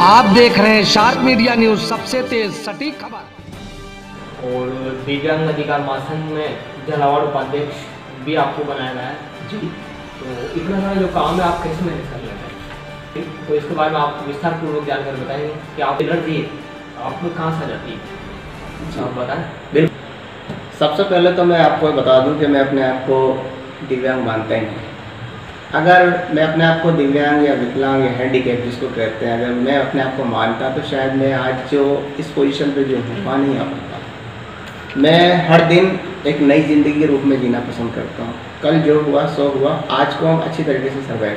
आप देख रहे हैं शार्प मीडिया न्यूज, सबसे तेज सटीक खबर। और दिव्यांग अधिकार महासंघ में झालावाड़ उपाध्यक्ष भी आपको बनाया गया है जी। तो इतना सारा जो काम है आप कैसे मैनेज कर लेते हैं, तो इसके बारे में आप विस्तार पूर्वक जानकर बताएंगे कि आप एनर्जी आप में कहाँ से आ जाती है, आप बताएं। बिल्कुल, सबसे पहले तो मैं आपको बता दूं कि मैं अपने आप को दिव्यांग मानता ही नहीं। अगर मैं अपने आप को दिव्यांग या विकलांग या हैंडीकैप जिसको कहते हैं, अगर मैं अपने आप को मानता तो शायद मैं आज जो इस पोजीशन पे जो हूँ वहाँ नहीं आ पाता। मैं हर दिन एक नई ज़िंदगी के रूप में जीना पसंद करता हूँ। कल जो हुआ सो हुआ, आज को हम अच्छी तरीके से सर्वाइव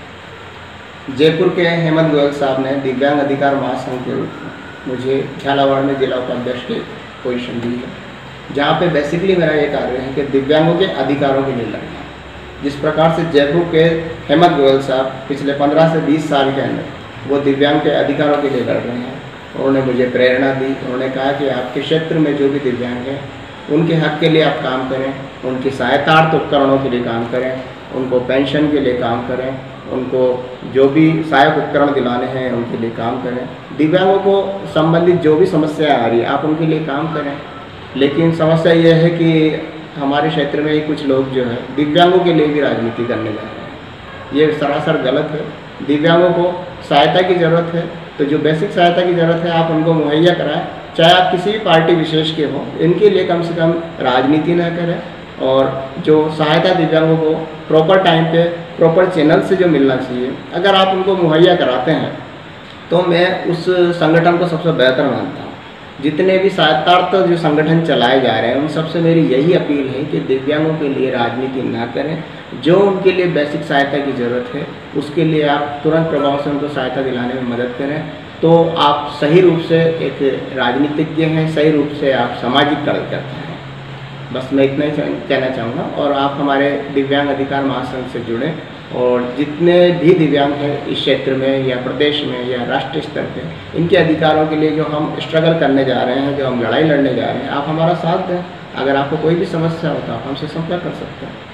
करें। जयपुर के हेमंत गोयल साहब ने दिव्यांग अधिकार महासंघ के रूप में मुझे झालावाड़ में जिला उपाध्यक्ष की पोजीशन दी है, जहाँ पे बेसिकली मेरा ये कार्य है कि दिव्यांगों के अधिकारों के लिए लड़ना। जिस प्रकार से जयपुर के हेमंत गोयल साहब पिछले 15 से 20 साल के अंदर वो दिव्यांग के अधिकारों के लिए लड़ रहे हैं, उन्होंने मुझे प्रेरणा दी। उन्होंने कहा कि आपके क्षेत्र में जो भी दिव्यांग हैं उनके हक के लिए आप काम करें, उनकी सहायतार्थ उपकरणों के लिए काम करें, उनको पेंशन के लिए काम करें, उनको जो भी सहायक उपकरण दिलाने हैं उनके लिए काम करें। दिव्यांगों को संबंधित जो भी समस्या आ रही है आप उनके लिए काम करें। लेकिन समस्या ये है कि हमारे क्षेत्र में कुछ लोग जो है दिव्यांगों के लिए भी राजनीति करने जा रहे हैं। ये सरासर गलत है। दिव्यांगों को सहायता की ज़रूरत है, तो जो बेसिक सहायता की ज़रूरत है आप उनको मुहैया कराएं, चाहे आप किसी भी पार्टी विशेष के हों। इनके लिए कम से कम राजनीति न करें, और जो सहायता दिव्यांगों को प्रॉपर टाइम पे प्रॉपर चैनल से जो मिलना चाहिए, अगर आप उनको मुहैया कराते हैं तो मैं उस संगठन को सबसे बेहतर मानता हूँ। जितने भी सहायतार्थ जो संगठन चलाए जा रहे हैं उन सबसे मेरी यही अपील है कि दिव्यांगों के लिए राजनीति ना करें। जो उनके लिए बेसिक सहायता की ज़रूरत है उसके लिए आप तुरंत प्रभाव से उनको सहायता दिलाने में मदद करें, तो आप सही रूप से एक राजनीतिज्ञ हैं, सही रूप से आप सामाजिक कार्य करते हैं। बस मैं इतना ही कहना चाहूँगा। और आप हमारे दिव्यांग अधिकार महासंघ से जुड़ें, और जितने भी दिव्यांग हैं इस क्षेत्र में या प्रदेश में या राष्ट्रीय स्तर पे, इनके अधिकारों के लिए जो हम स्ट्रगल करने जा रहे हैं, जो हम लड़ाई लड़ने जा रहे हैं, आप हमारा साथ दें। अगर आपको कोई भी समस्या हो तो आप हमसे संपर्क कर सकते हैं।